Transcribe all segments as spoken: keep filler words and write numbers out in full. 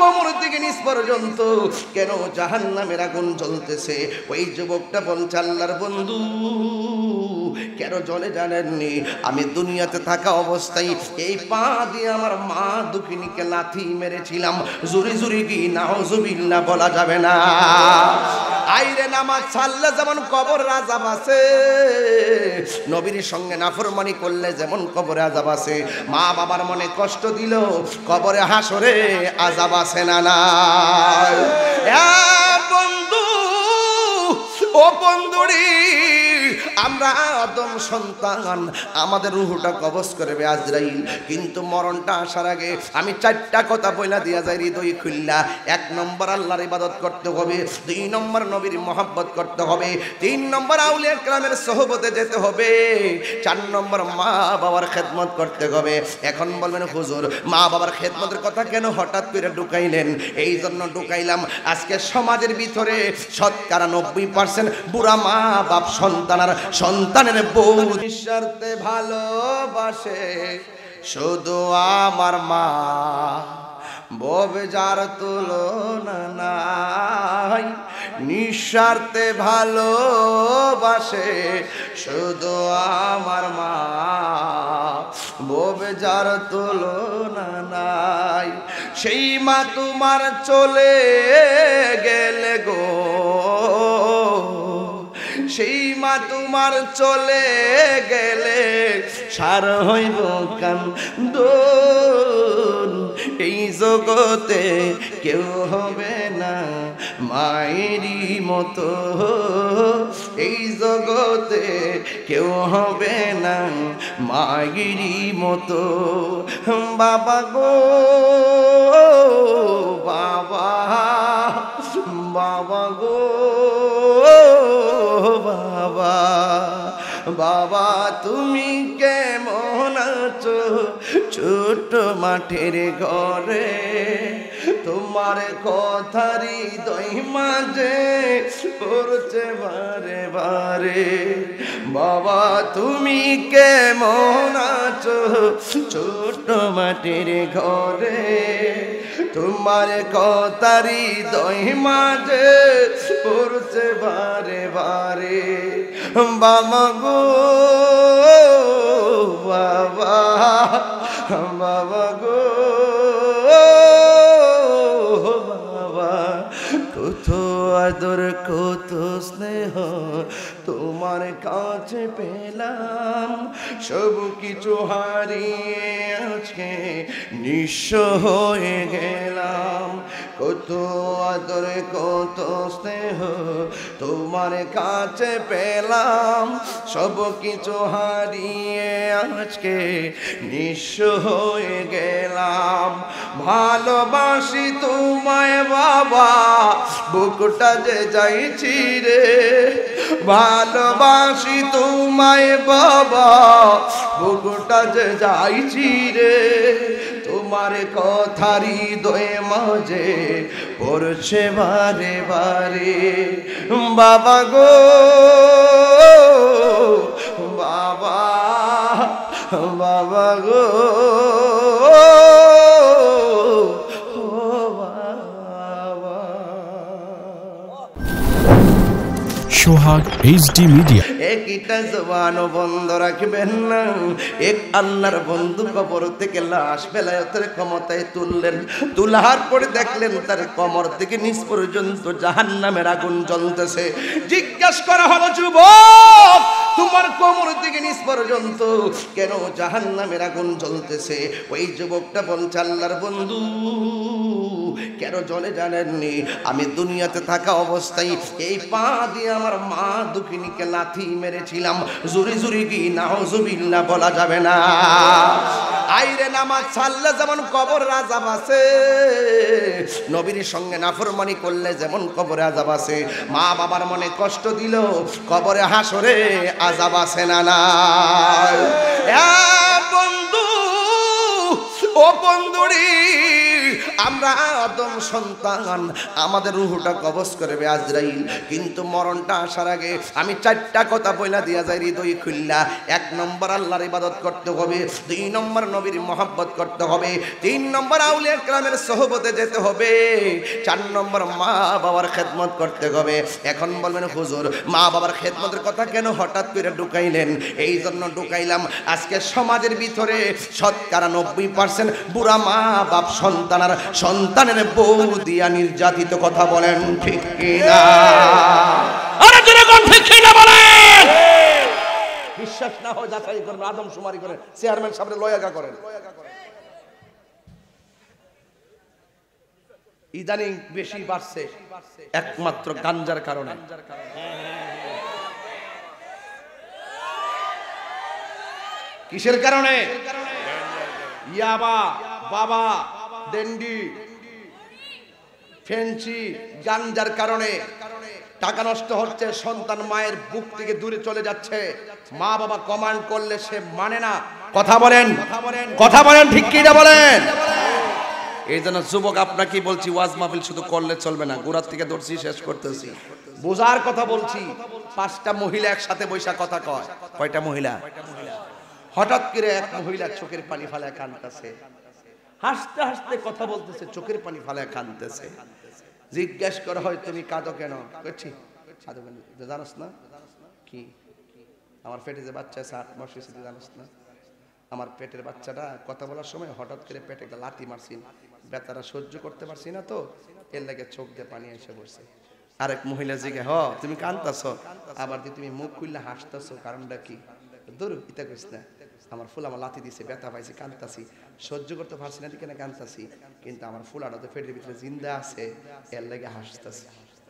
কোমর থেকে নিচ পর্যন্ত কেন জাহান্নামের আগুন জ্বলতেছে? ওই যুবকটা বলছে, আল্লাহর বন্ধু কেন জ্বলে জানেননি? আমি দুনিয়াতে থাকা অবস্থায় এই পা দিয়ে আমার মা দুঃখিনীকে লাথি মেরেছিলাম। জুরি জুরি কি নাউজুবিল্লাহ বলা যাবে না? আইরে নামাজ ছাড়লে যেমন কবর আযাব আছে, নবীর সঙ্গে নাফরমানি করলে যেমন কবরে আযাব আছে, মা বাবার মনে কষ্ট দিল কবরে হাসরে আযাব আছে না নাই? বন্ধু ও বন্ধুরি, আমরা আদম সন্তান, আমাদের রূহটা কবজ করবে আজরাইল, কিন্তু মরণটা আসার আগে আমি চারটা কথা বইলা দিয়া যাই হৃদয় খুললা। এক নম্বর আল্লাহর ইবাদত করতে হবে, দুই নম্বর নবীর মহব্বত করতে হবে, তিন নম্বর আউলিয়া কেরামের সোহবতে যেতে হবে, চার নম্বর মা বাবার খেদমত করতে হবে। এখন বলবেন হুজুর মা বাবার খেদমতের কথা কেন হঠাৎ করে ঢুকাইলেন? এই জন্য ঢুকাইলাম, আজকে সমাজের ভিতরে শতকরা নব্বই পার্সেন্ট বুড়া মা বাপ সন্তান আর সন্তানের বউ নিঃস্বার্থে ভালোবাসে শুধু আমার মা, ববে যার তুলনা নাই। নিঃস্বার্থে ভালোবাসে শুধু আমার মা, ববে যার তুলনা নাই। সেই মা তোমার চলে গেলে গো, সেই মা তোমার চলে গেলে সার হইব কান্দন। এই জগতে কেউ হবে না মায়েরই মতো, এই জগতে কেউ হবে না মায়েরই মতো। বাবা গো বাবা, বাবা গো বাবা, বাবা তুমি কেমন আছো ছোট মাঠের ঘরে? তোমার কথারই হৃদয় মাঝে পড়ছে বারে বারে। বাবা তুমি কেমন আছো ছোট মাঠের ঘরে? তোমার কথারই হৃদয় মাঝে পড়ছে বারে বারে। বাবা গো বাবা, বাবা গো বাবা, কত আদর কত স্নেহ তোমার কাছে পেলাম, সব কিছু হারিয়ে আজকে নিঃস্ব হয়ে গেলাম। কত আদর কত স্নেহ তোমার কাছে পেলাম, সব কিছু হারিয়ে আজকে নিঃস্ব হয়ে গেলাম। ভালোবাসি তোমায় বাবা, বুকটা যে যাইছি রে। ভালোবাসি তোমায় বাবা, বুকটা যে যাইছি রে। তোমার কথারই হৃদয় মাঝে পড়ছে বারে বারে। বাবা গো বাবা, বাবা গো সোহাগ এইচডি মিডিয়া। একটা জবানও বন্ধ রাখবেন না। এক আল্লাহর বন্ধু কবর থেকে লাশ বেলায়েতের ক্ষমতায় তুললেন, তুলার পরে দেখলেন তার কমর থেকে নিচ পর্যন্ত জাহান্নামের আগুন জ্বলতেছে। জিজ্ঞাসা করা হলো, যুবক তোমার কোমর থেকে নিচ পর্যন্ত কেন জাহান্নামের আগুন জ্বলতেছে? ওই যুবকটা বলছে, আল্লাহর বন্ধু কেন জ্বলে জানেননি? আমি দুনিয়াতে থাকা অবস্থায় এই পা দিয়ে আমার মা দুঃখিনীকে লাথি মেরেছিলাম। জুরি জুরি কি নাউজুবিল্লাহ বলা যাবে না? আইরে নামাজ ছাড়লে যেমন কবর আযাব আছে, নবীর সঙ্গে নাফরমানি করলে যেমন কবরে আযাব আছে, মা বাবার মনে কষ্ট দিল কবরে হাসরে আযাব আছে না নাই? বন্ধু ও বন্ধুরি, আমরা আদম সন্তান, আমাদের রূহটা কবজ করবে আজরাইল, কিন্তু মরণটা আসার আগে আমি চারটা কথা বইলা দিয়া যাই হৃদয় খুললা। এক নম্বর আল্লাহর ইবাদত করতে হবে, দুই নম্বর নবীর মহব্বত করতে হবে, তিন নম্বর আউলিয়া কেরামের সোহবতে যেতে হবে, চার নম্বর মা বাবার খেদমত করতে হবে। এখন বলবেন হুজুর মা বাবার খেদমতের কথা কেন হঠাৎ করে ঢুকাইলেন? এই জন্য ঢুকাইলাম, আজকে সমাজের ভিতরে শতকরা নব্বই পার্সেন্ট বুড়া মা বাপ সন্তান আর সন্তানের বউ দিয়া নির্যাতিত। কথা বলেন ঠিক কিনা? আরে জনগণ ঠিক কিনা বলেন? বিশ্বাস না হয় যাচাই করেন, আদমশুমারি করেন, চেয়ারম্যান সামনে লয়াগা করেন। ইদানিং বেশি বাড়ছে একমাত্র গাঞ্জার কারণে। কিসের কারণে? ইয়াবা, বাবা, ডেন্ডি, ফেন্সি, গাঞ্জার কারণে টাকা নষ্ট হচ্ছে, সন্তান মায়ের বুক থেকে দূরে চলে যাচ্ছে, মা বাবা কমান্ড করলে সে মানে না। কথা বলেন, কথা বলেন ঠিক কি না বলেন? এই জন্য যুবক আপনাকে বলছি, ওয়াজ মাহফিল শুধু করলে চলবে না, গোড়ার থেকে ধরছি শেষ করতেছি, বোঝার কথা বলছি। পাঁচটা মহিলা একসাথে বৈশা কথা কয়, কয়টা মহিলা? হঠাৎ করে এক মহিলা চোখের পানি ফালায় কাঁদতেছে, হাসতে হাসতে কথা বলতেছে, চোখের পানি ফালায় কাঁদতেছে। জিজ্ঞেস করা হয় তুমি কাঁদো কেন? করছি কাঁদো কেন জানোস না? কি আমার পেটে যে বাচ্চা আছে আট মাস হয়েছে জানোস না? আমার পেটের বাচ্চাটা কথা বলার সময় হঠাৎ করে পেটে একটা লাথি মারছি, ব্যথাটা সহ্য করতে পারছি না, তো এর লাগে চোখ দিয়ে পানি এসে পড়ছে। আরেক মহিলা জিজ্ঞে হ তুমি কাঁদতেছ, আবার দিয়ে তুমি মুখ খুললে হাসতেছ, কারণটা কি? দূর ইতা কইস না, আমার ফুল আমার লাথি দিছে, ব্যথা পাইছি, কাঁদতাছি, সহ্য করতে পারছি না, কেন কাঁদতাছি, কিন্তু আমার ফুলাটা তো পেটের ভিতরে জিন্দা আছে, এর লাগে হাসতেছি।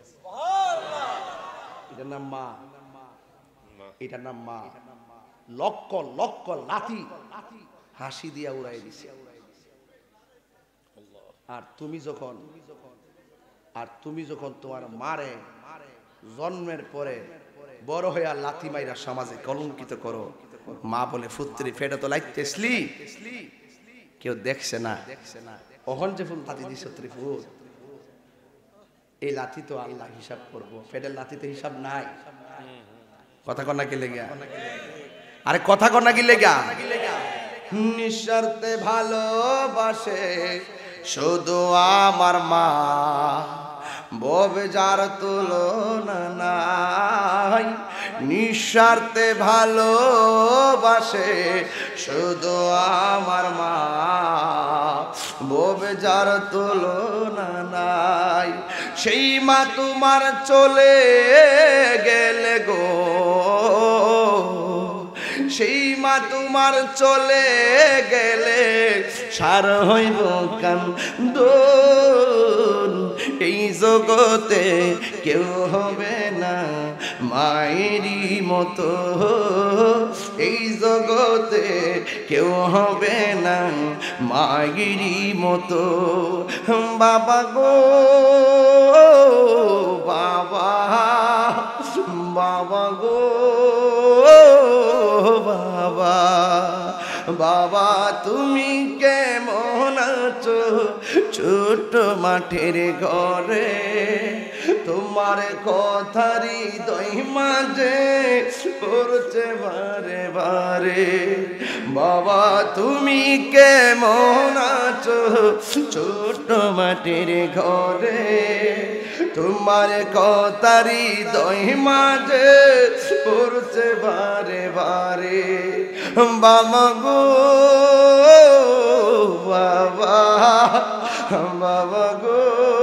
এটার নাম মা, এটার নাম মা। লক্ষ লক্ষ লাথি হাসি দিয়া উড়াই দিছে। আর তুমি যখন আর তুমি যখন তোমার মারে জন্মের পরে বড় হয়ে আর লাথি মাইরা সমাজে কলঙ্কিত করো, মা বলে ফুত্রি ফেটে তো লাইতেছলি, কেউ দেখছে না, ওহন যে ফুল লাথি দিছ ত্রিফুট, এই লাথি তো আল্লাহ হিসাব করবো, ফেটের লাথিতে হিসাব নাই। কথা কন্যা কি লেগা? আরে কথা কন্যা কি লেগা? নিঃস্বার্থে ভালোবাসে শুধু আমার মা, ববে যার তুলনা নাই। নিঃস্বার্থে ভালোবাসে শুধু আমার মা, ববে যার তুলনা নাই। সেই মা তোমার চলে গেলে গো, সেই মা তোমার চলে গেলে সার হইব কান্দন। এই জগতে কেউ হবে না মায়েরই মতো, এই জগতে কেউ হবে না মায়েরই মতো। বাবা গো বাবা, বাবা গো বাবা, বাবা তুমি কেমন আছো ছোট মাঠের ঘরে? তোমার কথারই হৃদয় মাঝে পড়ছে বারে বারে। বাবা তুমি কেমন আছো ছোট মাঠের ঘরে? তোমার কথারই হৃদয় মাঝে পড়ছে বারে বারে। বাবা গো বাবা, বাবা গো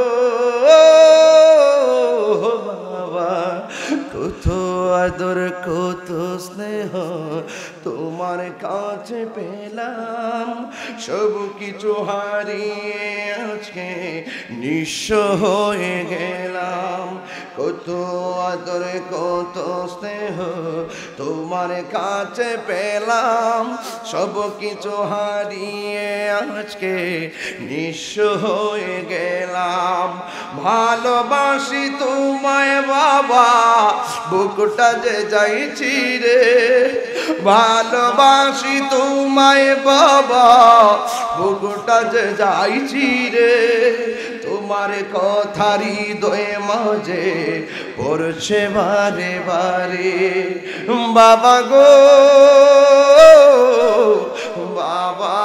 বাবা, কত আদর কত স্নেহ তোমার কাছে পেলাম, সব কিছু হারিয়ে আজকে নিঃস্ব হয়ে গেলাম। কত আদর কত স্নেহ তোমার কাছে পেলাম, সব কিছু হারিয়ে আজকে নিঃস্ব হয়ে গেলাম। ভালোবাসি তোমায় বাবা, বুকটা যে যাইছি রে, ভালোবাসি তোমায় বাবা, বুকটা যে যাইছি রে। তোমার কথা হৃদয়ে মাঝে পড়ছে বারে বারে, বাবা গো বাবা,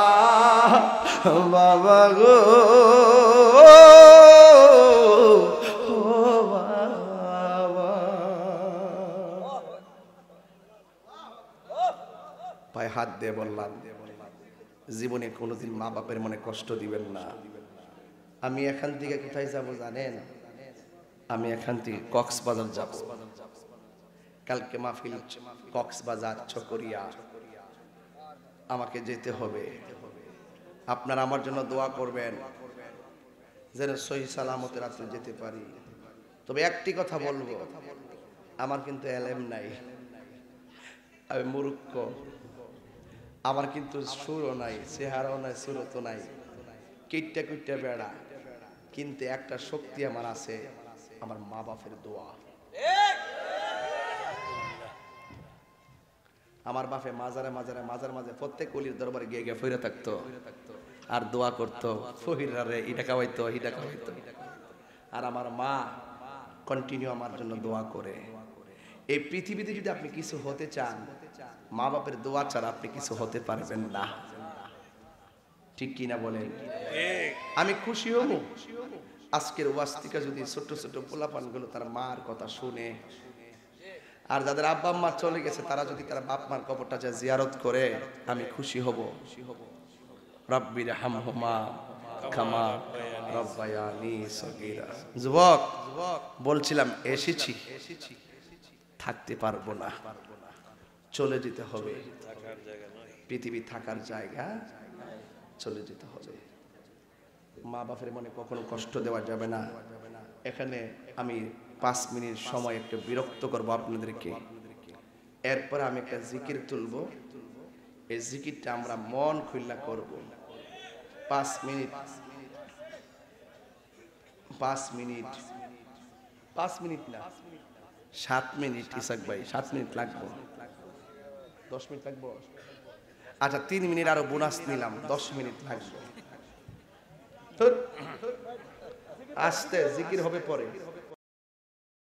বাবা গো বাবা। পায়ে হাত দিয়ে বললাম, জীবনে কোনোদিন মা বাপের মনে কষ্ট দিবেন না। আমি এখান থেকে কোথায় যাব জানেন? আমি এখান থেকে কক্সবাজার যাব। কালকে মাহফিল কক্সবাজার চকরিয়া, আমাকে যেতে হবে। আপনারা আমার জন্য দোয়া করবেন যেন সহি সালামতে রাত্রে যেতে পারি। তবে একটি কথা বলবো, আমার কিন্তু এলেম নাই, আমি মূর্খ, আমার কিন্তু সুরও নাই, চেহারাও নাই, সুরতও নাই, কিটটা কিটটা বেড়া, কিন্তু একটা শক্তি আমার আছে, আমার মা বাপের দোয়া। আমার বাপে মাজারে মাজারে মাজার মাঝে প্রত্যেক অলির দরবারে গিয়ে গিয়ে ফিরে থাকতো আর দোয়া করতো, ফহিরারে ইটা খাওয়াইতো ইটা খাওয়াইতো। আর আমার মা কন্টিনিউ আমার জন্য দোয়া করে। এই পৃথিবীতে যদি আপনি কিছু হতে চান, মা বাপের দোয়া ছাড়া আপনি কিছু হতে পারবেন না। ঠিক কিনা বলেন? আমি খুশি হব আজকের ওয়াস্তিকা যদি ছোট ছোট পোলাপানগুলো তার মার কথা শুনে, আর যাদের আব্বা আম্মা চলে গেছে তারা যদি তার বাপ মার কবরটা যা জিয়ারত করে, আমি খুশি হব। রব্বির হামহুমা কামা রব্বায়ানি সগীরা। যুবক বলছিলাম এসেছি, থাকতে পারবো না, চলে যেতে হবে। পৃথিবী থাকার জায়গা, চলে যেতে হবে। মা বাপের মনে কখনো কষ্ট দেওয়া যাবে না। এখানে আমি পাঁচ মিনিট সময় একটু বিরক্ত করবো আপনাদেরকে, এরপর আমি একটা জিকির তুলব। এই জিকিরটা আমরা মন খুল্লা করব। পাঁচ মিনিট পাঁচ মিনিট পাঁচ মিনিট না, সাত মিনিট ইসাক ভাই, সাত মিনিট লাগবো, দশ মিনিট লাগবো। আচ্ছা, তিন মিনিট আরো বোনাস নিলাম, দশ মিনিট লাগবে। আস্তে জিকির হবে পরে।